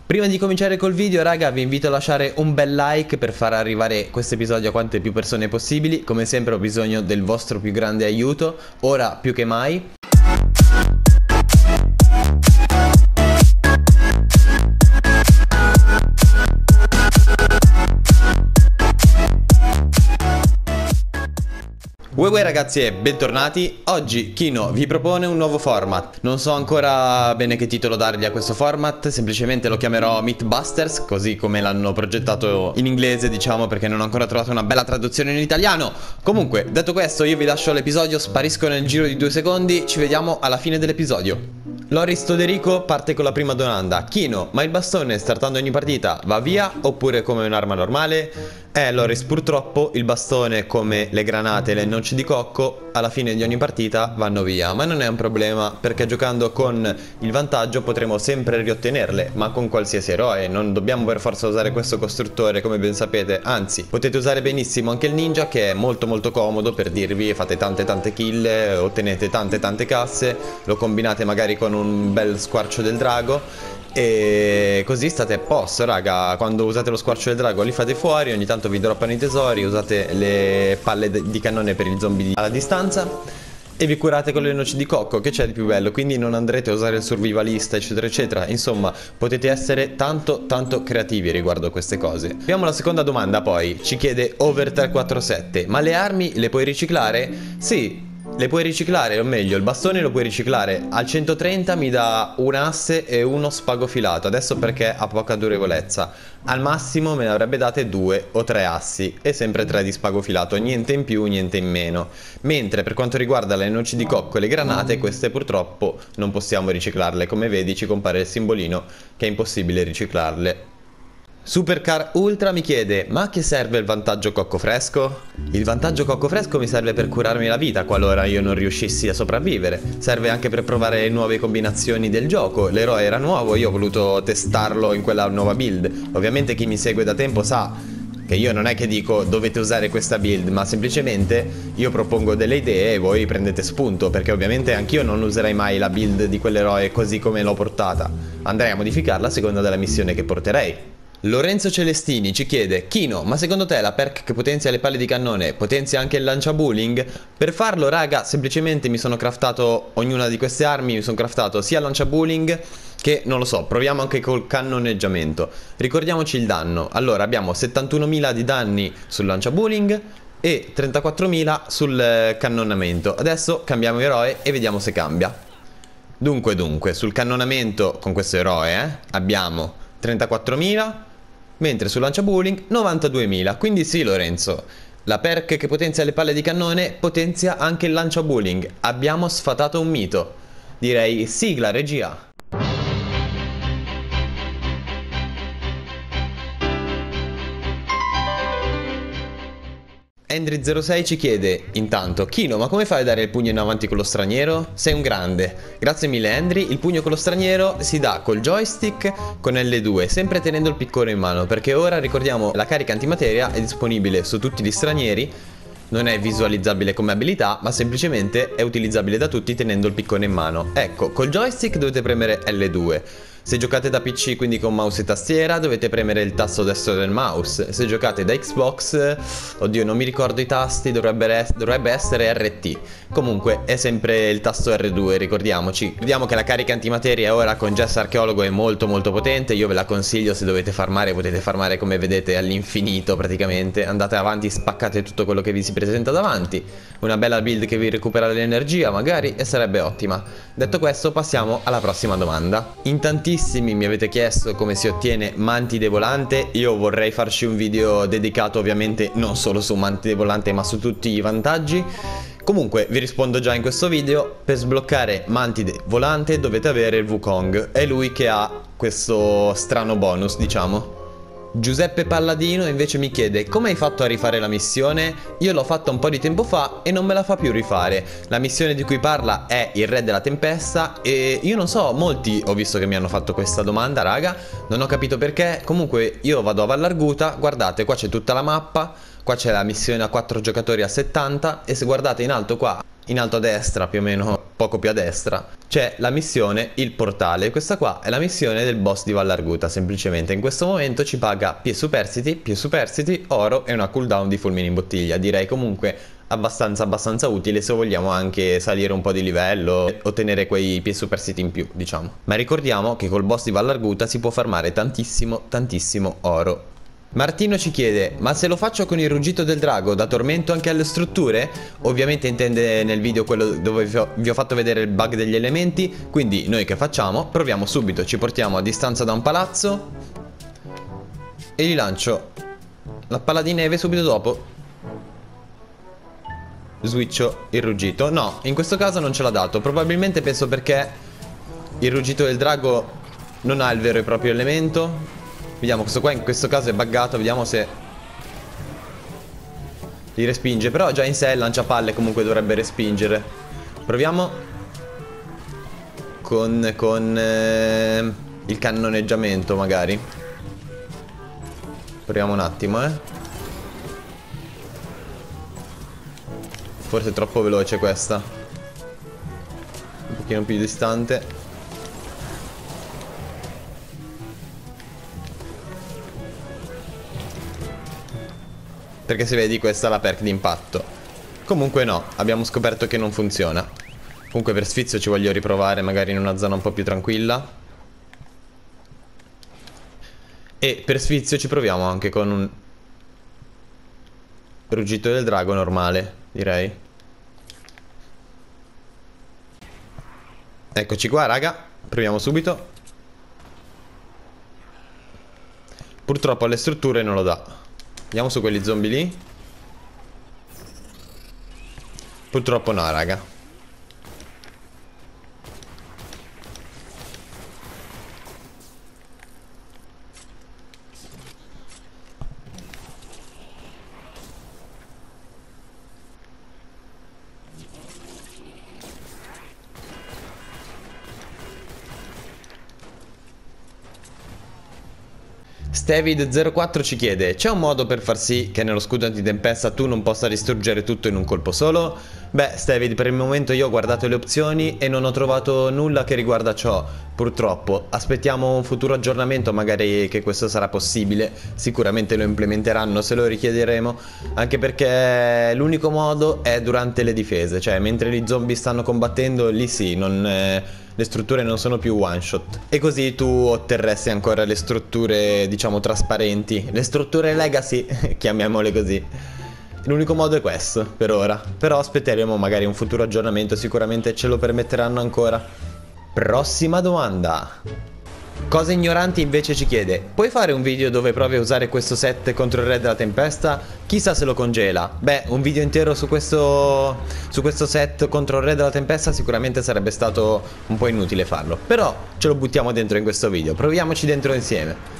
Prima di cominciare col video, raga, vi invito a lasciare un bel like per far arrivare questo episodio a quante più persone possibili. Come sempre ho bisogno del vostro più grande aiuto, ora più che mai. Uè ragazzi e bentornati. Oggi Kino vi propone un nuovo format. Non so ancora bene che titolo dargli a questo format, semplicemente lo chiamerò Mythbusters, così come l'hanno progettato in inglese, diciamo, perché non ho ancora trovato una bella traduzione in italiano. Comunque, detto questo, io vi lascio l'episodio, sparisco nel giro di 2 secondi, ci vediamo alla fine dell'episodio. Loris Toderico parte con la prima domanda. Kino, ma il bastone startando ogni partita va via oppure come un'arma normale? Loris, purtroppo il bastone, come le granate e le noci di cocco, alla fine di ogni partita vanno via. Ma non è un problema, perché giocando con il vantaggio potremo sempre riottenerle, ma con qualsiasi eroe. Non dobbiamo per forza usare questo costruttore, come ben sapete. Anzi, potete usare benissimo anche il ninja, che è molto comodo, per dirvi. Fate tante kill, ottenete tante casse, lo combinate magari con un bel squarcio del drago e così state a posto, raga. Quando usate lo squarcio del drago li fate fuori, ogni tanto vi droppano i tesori, usate le palle di cannone per i zombie alla distanza e vi curate con le noci di cocco, che c'è di più bello. Quindi non andrete a usare il survivalista eccetera eccetera. Insomma, potete essere tanto creativi riguardo a queste cose. Abbiamo la seconda domanda poi. Ci chiede Over347: ma le armi le puoi riciclare? Sì, le puoi riciclare, o meglio, il bastone lo puoi riciclare. Al 130 mi dà un asse e uno spago filato, adesso perché ha poca durevolezza. Al massimo me ne avrebbe date 2 o 3 assi e sempre 3 di spago filato, niente in più, niente in meno. Mentre per quanto riguarda le noci di cocco e le granate, queste purtroppo non possiamo riciclarle. Come vedi ci compare il simbolino che è impossibile riciclarle. Supercar Ultra mi chiede: ma a che serve il vantaggio cocco fresco? Il vantaggio cocco fresco mi serve per curarmi la vita qualora io non riuscissi a sopravvivere. Serve anche per provare nuove combinazioni del gioco. L'eroe era nuovo, io ho voluto testarlo in quella nuova build. Ovviamente chi mi segue da tempo sa che io non è che dico dovete usare questa build, ma semplicemente io propongo delle idee e voi prendete spunto, perché ovviamente anch'io non userei mai la build di quell'eroe così come l'ho portata. Andrei a modificarla a seconda della missione che porterei. Lorenzo Celestini ci chiede: Kino, ma secondo te la perk che potenzia le palle di cannone potenzia anche il lanciabulling? Per farlo, raga, semplicemente mi sono craftato ognuna di queste armi. Mi sono craftato sia lanciabulling che, non lo so, proviamo anche col cannoneggiamento. Ricordiamoci il danno. Allora abbiamo 71.000 di danni sul lanciabulling e 34.000 sul cannonamento. Adesso cambiamo eroe e vediamo se cambia. Dunque, sul cannonamento con questo eroe abbiamo 34.000, mentre sul lanciabulling 92.000. Quindi sì, Lorenzo, la perk che potenzia le palle di cannone potenzia anche il lanciabulling. Abbiamo sfatato un mito. Direi sigla, regia. Endry06 ci chiede intanto: Kino, ma come fai a dare il pugno in avanti con lo straniero? Sei un grande. Grazie mille Endry. Il pugno con lo straniero si dà col joystick con L2, sempre tenendo il piccone in mano, perché ora, ricordiamo, la carica antimateria è disponibile su tutti gli stranieri. Non è visualizzabile come abilità, ma semplicemente è utilizzabile da tutti tenendo il piccone in mano. Ecco, col joystick dovete premere L2. Se giocate da PC, quindi con mouse e tastiera, dovete premere il tasto destro del mouse. Se giocate da Xbox, oddio non mi ricordo i tasti, dovrebbe essere RT. Comunque è sempre il tasto R2, ricordiamoci. Vediamo che la carica antimateria ora con Jess Archeologo è molto potente. Io ve la consiglio. Se dovete farmare, potete farmare come vedete all'infinito praticamente. Andate avanti, spaccate tutto quello che vi si presenta davanti. Una bella build che vi recupera l'energia magari, e sarebbe ottima. Detto questo, passiamo alla prossima domanda. In tantissimi mi avete chiesto come si ottiene Mantide Volante. Io vorrei farci un video dedicato ovviamente non solo su Mantide Volante, ma su tutti i vantaggi. Comunque vi rispondo già in questo video. Per sbloccare Mantide Volante dovete avere il Wukong. È lui che ha questo strano bonus, diciamo. Giuseppe Palladino invece mi chiede: come hai fatto a rifare la missione? Io l'ho fatta un po' di tempo fa e non me la fa più rifare. La missione di cui parla è il Re della Tempesta e io non so, molti ho visto che mi hanno fatto questa domanda, raga. Non ho capito perché. Comunque io vado a Vallarguta, guardate, qua c'è tutta la mappa. Qua c'è la missione a 4 giocatori a 70 e se guardate in alto qua, in alto a destra più o meno poco più a destra, c'è la missione Il Portale. Questa qua è la missione del boss di Val Arguta, semplicemente. In questo momento ci paga più superstiti, oro e una cooldown di fulmini in bottiglia. Direi comunque abbastanza utile se vogliamo anche salire un po' di livello e ottenere quei più superstiti in più, diciamo. Ma ricordiamo che col boss di Val Arguta si può farmare tantissimo oro. Martino ci chiede: ma se lo faccio con il ruggito del drago dà tormento anche alle strutture? Ovviamente intende nel video quello dove vi ho fatto vedere il bug degli elementi. Quindi noi che facciamo? Proviamo subito, ci portiamo a distanza da un palazzo e gli lancio la palla di neve subito dopo. Switcho il ruggito. No, in questo caso non ce l'ha dato. Probabilmente penso perché il ruggito del drago non ha il vero e proprio elemento. Vediamo, questo qua in questo caso è buggato. Vediamo se li respinge. Però già in sé il lanciapalle comunque dovrebbe respingere. Proviamo con il cannoneggiamento magari. Proviamo un attimo, Forse è troppo veloce questa. Un pochino più distante. Perché se vedi questa è la perk di impatto. Comunque no, abbiamo scoperto che non funziona. Comunque per sfizio ci voglio riprovare magari in una zona un po' più tranquilla. E per sfizio ci proviamo anche con un ruggito del drago normale, direi. Eccoci qua, raga. Proviamo subito. Purtroppo alle strutture non lo dà. Andiamo su quelli zombie lì. Purtroppo no, raga. Stevid04 ci chiede: c'è un modo per far sì che nello scudo antitempesta tu non possa distruggere tutto in un colpo solo? Beh, Stevid, per il momento io ho guardato le opzioni e non ho trovato nulla che riguarda ciò, purtroppo. Aspettiamo un futuro aggiornamento, magari che questo sarà possibile. Sicuramente lo implementeranno se lo richiederemo, anche perché l'unico modo è durante le difese, cioè mentre gli zombie stanno combattendo, lì sì, le strutture non sono più one shot. E così tu otterresti ancora le strutture, diciamo, trasparenti. Le strutture legacy, chiamiamole così. L'unico modo è questo, per ora. Però aspetteremo magari un futuro aggiornamento, sicuramente ce lo permetteranno ancora. Prossima domanda. Cose Ignoranti invece ci chiede: puoi fare un video dove provi a usare questo set contro il re della tempesta? Chissà se lo congela. Beh, un video intero su questo set contro il re della tempesta sicuramente sarebbe stato un po' inutile farlo. Però ce lo buttiamo dentro in questo video. Proviamoci dentro insieme.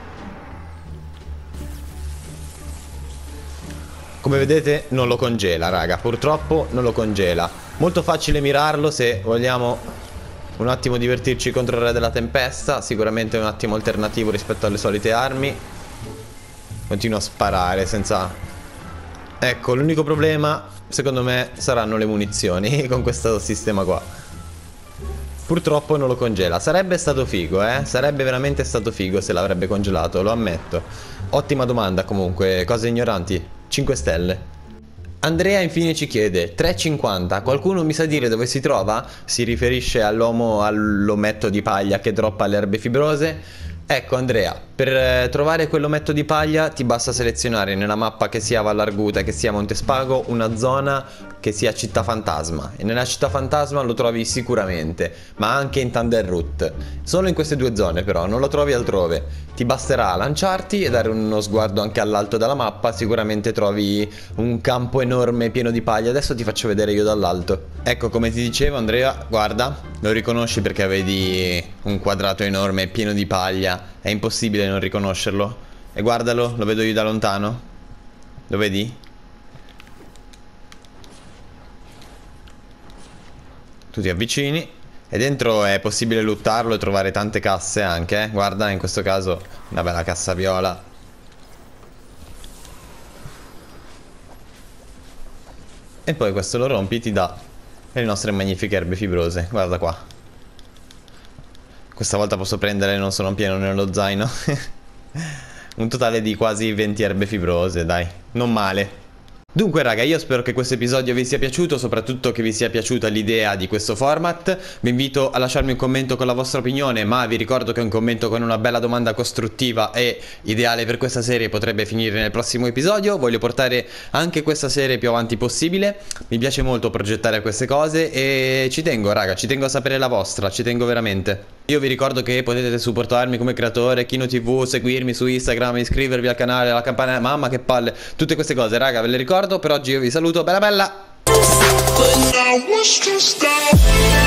Come vedete non lo congela, raga. Purtroppo non lo congela. Molto facile mirarlo se vogliamo un attimo divertirci contro il re della tempesta. Sicuramente è un attimo alternativo rispetto alle solite armi. Continuo a sparare senza... Ecco, l'unico problema secondo me saranno le munizioni con questo sistema qua. Purtroppo non lo congela. Sarebbe stato figo, sarebbe veramente stato figo se l'avrebbe congelato, lo ammetto. Ottima domanda comunque. Cose Ignoranti 5 stelle. Andrea infine ci chiede: 3,50, qualcuno mi sa dire dove si trova? Si riferisce all'ometto di paglia che droppa le erbe fibrose. Ecco Andrea, per trovare quell'ometto di paglia ti basta selezionare nella mappa che sia Val Arguta che sia Montespago una zona che sia Città Fantasma. E nella Città Fantasma lo trovi sicuramente, ma anche in Thunder Root. Solo in queste due zone però, non lo trovi altrove. Ti basterà lanciarti e dare uno sguardo anche all'alto della mappa. Sicuramente trovi un campo enorme pieno di paglia. Adesso ti faccio vedere io dall'alto. Ecco, come ti dicevo Andrea, guarda, lo riconosci perché vedi un quadrato enorme pieno di paglia. È impossibile non riconoscerlo. E guardalo, lo vedo io da lontano. Lo vedi? Tu ti avvicini e dentro è possibile luttarlo e trovare tante casse anche, Guarda, in questo caso una bella cassa viola. E poi questo lo rompi, ti dà e le nostre magnifiche erbe fibrose. Guarda qua. Questa volta posso prendere, non sono pieno nello zaino. Un totale di quasi 20 erbe fibrose, dai. Non male. Dunque raga, io spero che questo episodio vi sia piaciuto, soprattutto che vi sia piaciuta l'idea di questo format. Vi invito a lasciarmi un commento con la vostra opinione, ma vi ricordo che un commento con una bella domanda costruttiva è ideale per questa serie, potrebbe finire nel prossimo episodio. Voglio portare anche questa serie più avanti possibile. Mi piace molto progettare queste cose e ci tengo raga, ci tengo a sapere la vostra, ci tengo veramente. Io vi ricordo che potete supportarmi come creatore, Kino TV, seguirmi su Instagram, iscrivervi al canale, alla campanella, mamma che palle, tutte queste cose raga, ve le ricordo. Per oggi io vi saluto, bella bella!